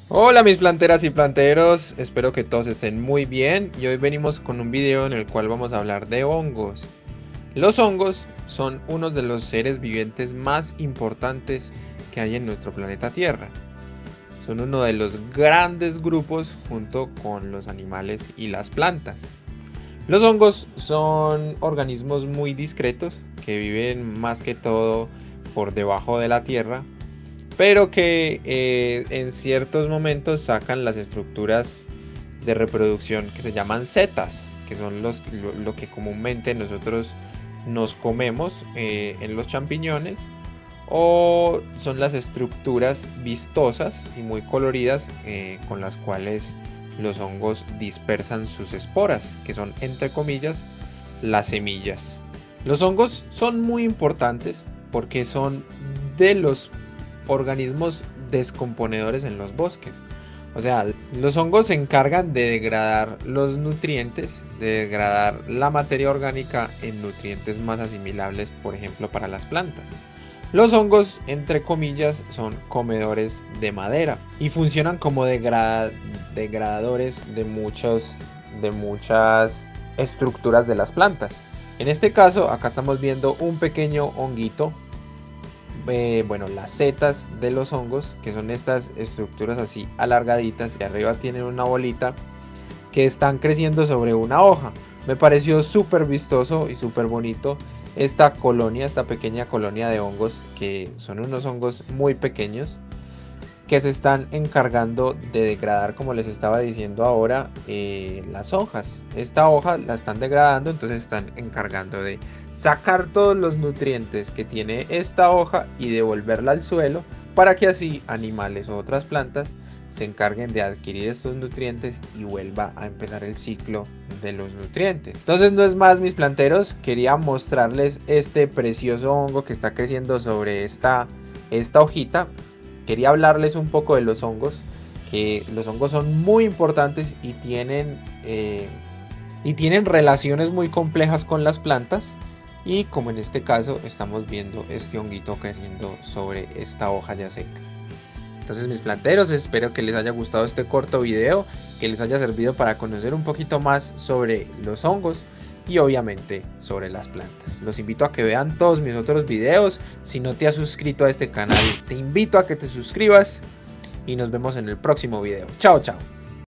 Hola mis planteras y planteros, espero que todos estén muy bien y hoy venimos con un video en el cual vamos a hablar de hongos. Los hongos son unos de los seres vivientes más importantes que hay en nuestro planeta Tierra. Son uno de los grandes grupos junto con los animales y las plantas. Los hongos son organismos muy discretos que viven más que todo por debajo de la tierra, pero que en ciertos momentos sacan las estructuras de reproducción que se llaman setas, que son lo que comúnmente nosotros nos comemos en los champiñones, o son las estructuras vistosas y muy coloridas con las cuales los hongos dispersan sus esporas, que son entre comillas las semillas. Los hongos son muy importantes porque son de los organismos descomponedores en los bosques. O sea, los hongos se encargan de degradar los nutrientes, de degradar la materia orgánica en nutrientes más asimilables, por ejemplo, para las plantas. Los hongos, entre comillas, son comedores de madera y funcionan como degradadores de muchas estructuras de las plantas. En este caso, acá estamos viendo un pequeño honguito, bueno, las setas de los hongos, que son estas estructuras así alargaditas, y arriba tienen una bolita que están creciendo sobre una hoja. Me pareció súper vistoso y súper bonito esta colonia, esta pequeña colonia de hongos, que son unos hongos muy pequeños que se están encargando de degradar, como les estaba diciendo ahora, las hojas. Esta hoja la están degradando, entonces están encargando de sacar todos los nutrientes que tiene esta hoja y devolverla al suelo para que así animales o otras plantas se encarguen de adquirir estos nutrientes y vuelva a empezar el ciclo de los nutrientes. Entonces no es más, mis planteros, quería mostrarles este precioso hongo que está creciendo sobre esta hojita. Quería hablarles un poco de los hongos, que los hongos son muy importantes y tienen relaciones muy complejas con las plantas, y como en este caso estamos viendo este honguito creciendo sobre esta hoja ya seca. Entonces, mis planteros, espero que les haya gustado este corto video, que les haya servido para conocer un poquito más sobre los hongos y obviamente sobre las plantas. Los invito a que vean todos mis otros videos. Si no te has suscrito a este canal, te invito a que te suscribas y nos vemos en el próximo video. Chao, chao.